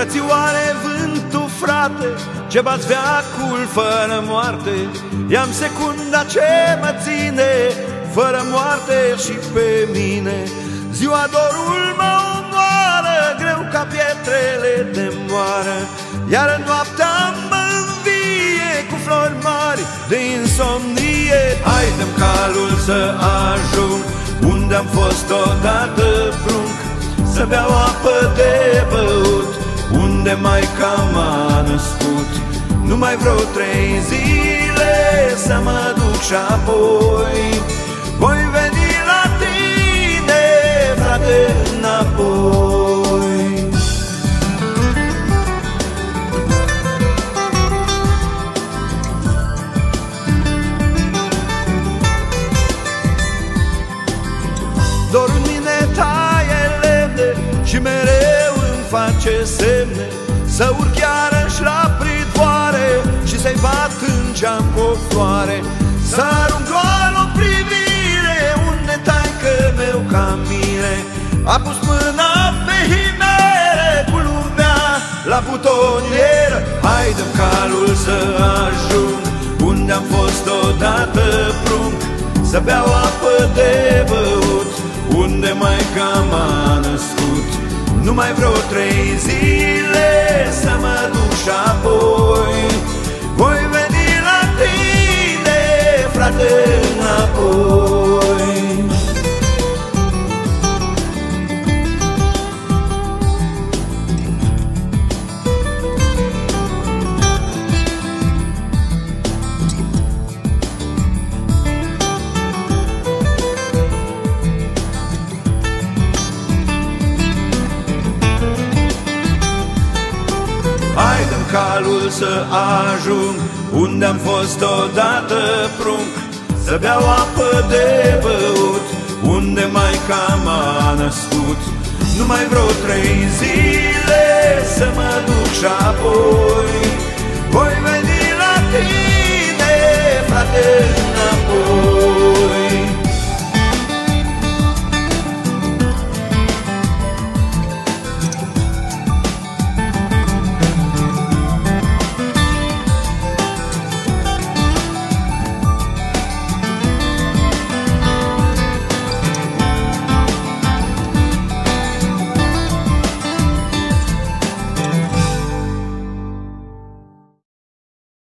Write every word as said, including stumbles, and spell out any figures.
Frățioare, vântul, frate, ce bați veacul fără moarte, i-am secunda ce mă ține, fără moarte și pe mine. Ziua dorul mă omoară, greu ca pietrele de moară, iar noaptea mă învie cu flori mari de insomnie. Hai, dăm calul să ajung unde-am fost odată prunc, să beau apă de băut unde maica m-a născut. Numai vreo trei zile să mă duc și apoi voi veni la tine, frate, înapoi. Dorul mine taie lemne și mereu îmi face semne să urc iarăși la pridoare și să-i bat în geam cu o floare, să arunc doar o privire unde taică meu ca mine a pus mâna pe himere cu lumea la butonieră. Hai, dăm calul să ajung unde-am fost odată prunc, să beau apă de băut unde maica m-a născut. Numai vreo trei zile să mă duc și apoi voi veni la tine, frate, înapoi. Hai, dăm calul să ajung unde-am fost odată prunc, să beau apă de băut unde maica m-a născut. Numai vreo trei zile să mă duc și apoi voi veni la tine, frate, înapoi.